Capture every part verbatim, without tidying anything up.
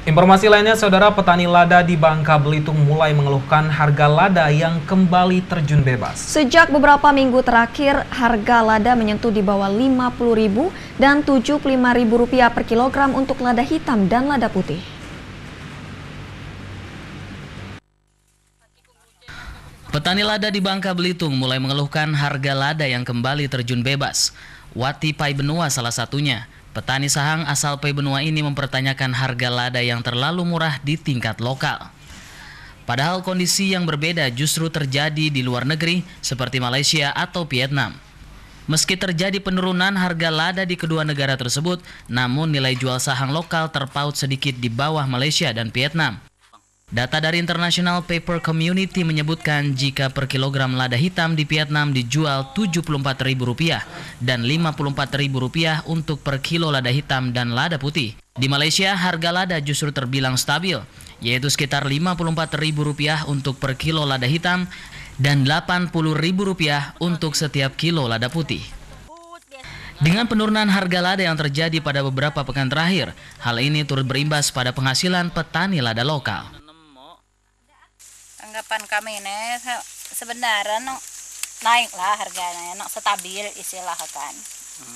Informasi lainnya, saudara, petani lada di Bangka Belitung mulai mengeluhkan harga lada yang kembali terjun bebas. Sejak beberapa minggu terakhir, harga lada menyentuh di bawah lima puluh ribu rupiah dan tujuh puluh lima ribu rupiah per kilogram untuk lada hitam dan lada putih. Petani lada di Bangka Belitung mulai mengeluhkan harga lada yang kembali terjun bebas. Wati Pai Benua salah satunya. Petani sahang asal Pai Benua ini mempertanyakan harga lada yang terlalu murah di tingkat lokal. Padahal kondisi yang berbeda justru terjadi di luar negeri seperti Malaysia atau Vietnam. Meski terjadi penurunan harga lada di kedua negara tersebut, namun nilai jual sahang lokal terpaut sedikit di bawah Malaysia dan Vietnam. Data dari International Paper Community menyebutkan jika per kilogram lada hitam di Vietnam dijual tujuh puluh empat ribu rupiah dan lima puluh empat ribu rupiah untuk per kilo lada hitam dan lada putih. Di Malaysia harga lada justru terbilang stabil, yaitu sekitar lima puluh empat ribu rupiah untuk per kilo lada hitam dan delapan puluh ribu rupiah untuk setiap kilo lada putih. Dengan penurunan harga lada yang terjadi pada beberapa pekan terakhir, hal ini turut berimbas pada penghasilan petani lada lokal. Anggapan kami nih sebenarnya no, naiklah harganya, no, stabil istilah kan. Hmm.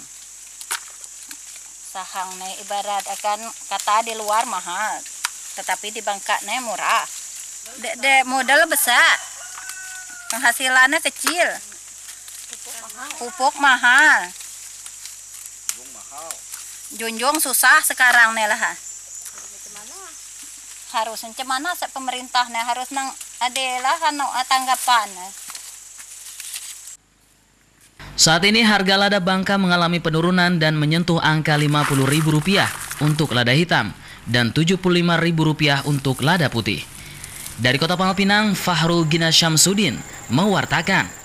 Sahang nih ibarat akan kata di luar mahal, tetapi di Bangka nih murah. De, de modal besar, penghasilannya kecil, pupuk mahal, junjung susah sekarang nih lah. Harus cemana se pemerintahnya harus nang adalah anu tanggapan. Saat ini harga lada Bangka mengalami penurunan dan menyentuh angka lima puluh ribu rupiah untuk lada hitam dan tujuh puluh lima ribu rupiah untuk lada putih. Dari Kota Pangkal Pinang, Fahrul Gina Syamsuddin mewartakan.